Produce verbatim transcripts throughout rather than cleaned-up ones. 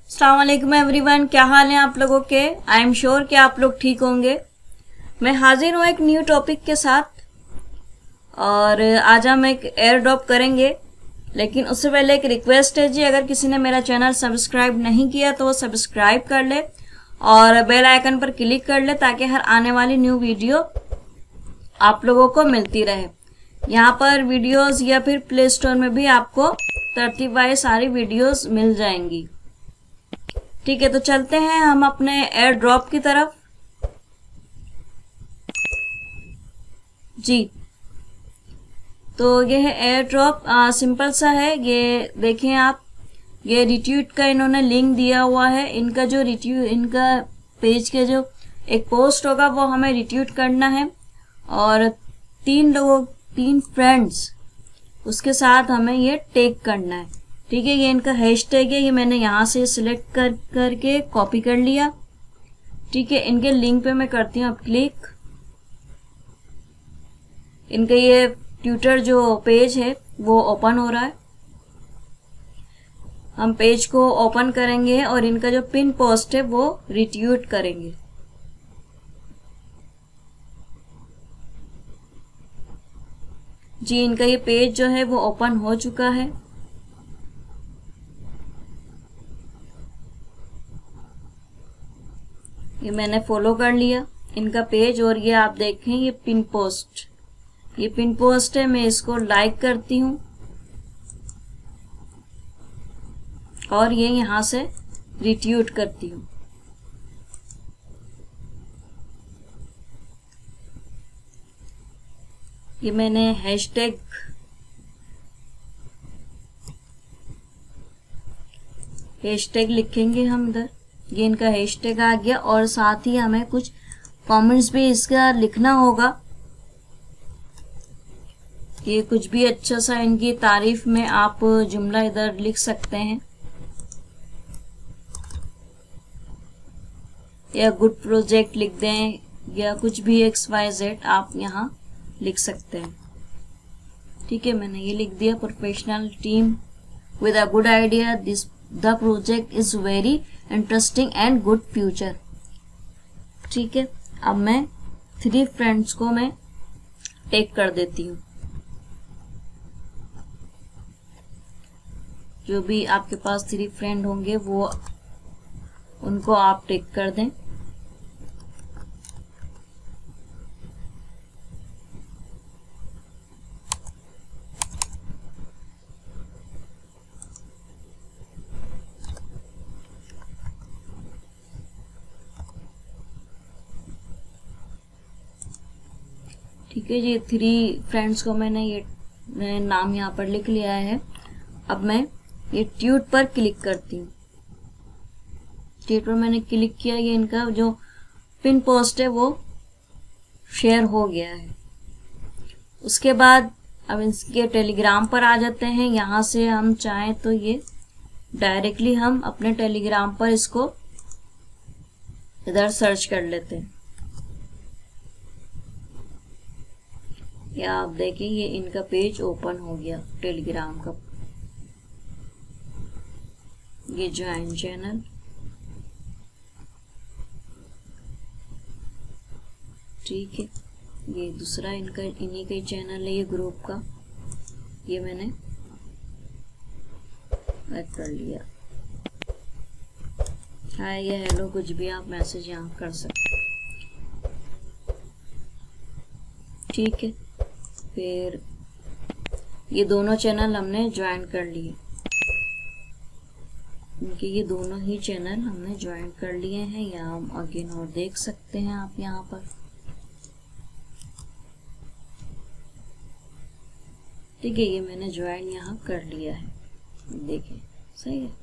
अस्सलाम वालेकुम एवरीवन, क्या हाल है आप लोगों के। आई एम श्योर कि आप लोग ठीक होंगे। मैं हाजिर हूँ एक न्यू टॉपिक के साथ और आज हम एक एयर ड्रॉप करेंगे। लेकिन उससे पहले एक रिक्वेस्ट है जी, अगर किसी ने मेरा चैनल सब्सक्राइब नहीं किया तो वो सब्सक्राइब कर ले और बेल आइकन पर क्लिक कर ले ताकि हर आने वाली न्यू वीडियो आप लोगों को मिलती रहे। यहाँ पर वीडियोस या फिर प्ले स्टोर में भी आपको तरतीब वाइज सारी वीडियोस मिल जाएंगी। ठीक है, तो चलते हैं हम अपने एयर ड्रॉप की तरफ। जी, तो ये है एयर ड्रॉप, सिंपल सा है। ये देखें आप, ये रिट्वीट का इन्होंने लिंक दिया हुआ है। इनका जो रिट्वीट इनका पेज के जो एक पोस्ट होगा वो हमें रिट्वीट करना है और तीन लोगों तीन फ्रेंड्स उसके साथ हमें ये टैग करना है। ठीक है, ये इनका हैशटैग है, ये मैंने यहाँ से सिलेक्ट कर करके कॉपी कर लिया। ठीक है, इनके लिंक पे मैं करती हूँ अब क्लिक। इनका ये ट्विटर जो पेज है वो ओपन हो रहा है। हम पेज को ओपन करेंगे और इनका जो पिन पोस्ट है वो रिट्वीट करेंगे। जी, इनका ये पेज जो है वो ओपन हो चुका है। ये मैंने फॉलो कर लिया इनका पेज और ये आप देखें ये पिन पोस्ट ये पिन पोस्ट है। मैं इसको लाइक करती हूँ और ये यहाँ से रिट्वीट करती हूँ। ये मैंने हैशटैग हैशटैग लिखेंगे हम इधर। ये इनका हैशटैग आ गया और साथ ही हमें कुछ कमेंट्स भी इसका लिखना होगा। ये कुछ भी अच्छा सा इनकी तारीफ में आप जुमला इधर लिख सकते हैं या गुड प्रोजेक्ट लिख दें या कुछ भी एक्स वाई जेड आप यहाँ लिख सकते हैं। ठीक है, मैंने ये लिख दिया। Professional team with a good idea, this the project is very interesting and good future. ठीक है, अब मैं थ्री फ्रेंड्स को मैं टैग कर देती हूँ। जो भी आपके पास थ्री फ्रेंड होंगे वो उनको आप टैग कर दें। ठीक है जी, थ्री फ्रेंड्स को मैंने ये मैंने नाम यहाँ पर लिख लिया है। अब मैं ये ट्वीट पर क्लिक करती हूँ। ट्वीट पर मैंने क्लिक किया, ये इनका जो पिन पोस्ट है वो शेयर हो गया है। उसके बाद अब इसके टेलीग्राम पर आ जाते हैं। यहाँ से हम चाहें तो ये डायरेक्टली हम अपने टेलीग्राम पर इसको इधर सर्च कर लेते हैं। या आप देखिए ये इनका पेज ओपन हो गया टेलीग्राम का। ये ज्वाइन चैनल, ठीक है, ये दूसरा इनका इन्हीं का चैनल है ये ग्रुप का। ये मैंने ऐड कर लिया। हाय या हेलो कुछ भी आप मैसेज यहाँ कर सकते। ठीक है, फिर ये दोनों चैनल हमने ज्वाइन कर लिए। इनके ये दोनों ही चैनल हमने ज्वाइन कर लिए हैं। यहाँ हम अगेन और देख सकते हैं आप यहाँ पर। ठीक है, ये मैंने ज्वाइन यहाँ कर लिया है, देखिए सही है।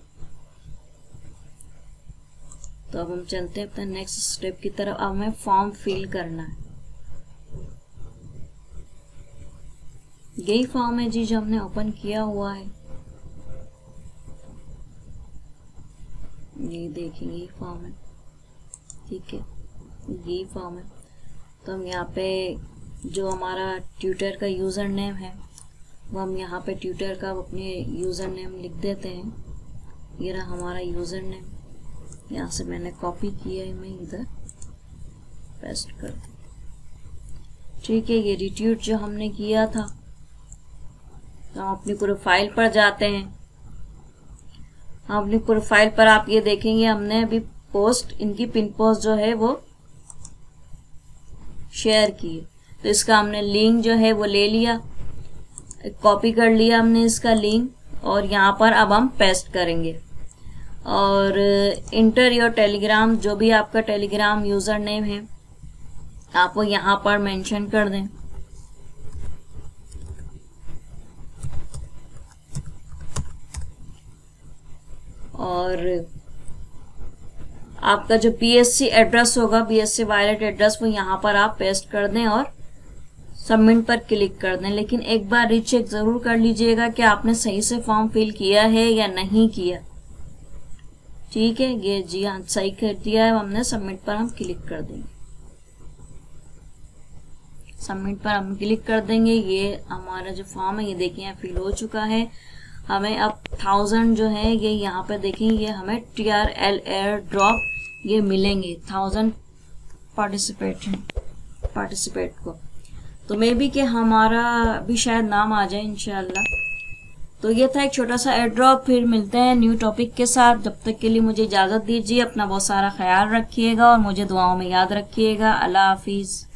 तो अब हम चलते हैं अपने नेक्स्ट स्टेप की तरफ। अब हमें फॉर्म फिल करना है। यही फॉर्म है जी जो हमने ओपन किया हुआ है। ये देखेंगे ये फॉर्म है। ठीक है, यही फॉर्म है। तो हम यहाँ पे जो हमारा ट्विटर का यूज़र नेम है वो हम यहाँ पे ट्विटर का अपने यूज़र नेम लिख देते हैं। ये रहा हमारा यूज़र नेम। यहाँ से मैंने कॉपी किया है, मैं इधर पेस्ट कर दूँ। ठीक है, ये रिट्यूट जो हमने किया था, तो हम अपनी प्रोफाइल पर जाते हैं। हम अपनी प्रोफाइल पर आप ये देखेंगे हमने अभी पोस्ट, इनकी पिन पोस्ट जो है वो शेयर की है। तो इसका हमने लिंक जो है वो ले लिया, कॉपी कर लिया हमने इसका लिंक, और यहाँ पर अब हम पेस्ट करेंगे। और इंटर योर टेलीग्राम, जो भी आपका टेलीग्राम यूजर नेम है आप वो यहाँ पर मेंशन कर दें। और आपका जो बीएससी एड्रेस होगा, बीएससी वायलेट एड्रेस, वो यहाँ पर आप पेस्ट कर दें और सबमिट पर क्लिक कर दें। लेकिन एक बार रीचेक जरूर कर लीजिएगा कि आपने सही से फॉर्म फिल किया है या नहीं किया। ठीक है, ये जी हाँ सही कर दिया है हमने। सबमिट पर हम क्लिक कर देंगे। सबमिट पर हम क्लिक कर देंगे। ये हमारा जो फॉर्म है ये देखिए फिल हो चुका है। हमें अब थाउजेंड जो है ये यहाँ पे देखें, ये हमें T R L air drop ये मिलेंगे थाउजेंड पार्टिसिपेट पार्टिसिपेट को। तो मे बी कि हमारा भी शायद नाम आ जाए इंशाल्लाह। तो ये था एक छोटा सा एयर ड्रॉप। फिर मिलते हैं न्यू टॉपिक के साथ। जब तक के लिए मुझे इजाज़त दीजिए। अपना बहुत सारा ख्याल रखिएगा और मुझे दुआओं में याद रखिएगा। अल्लाह हाफिज़।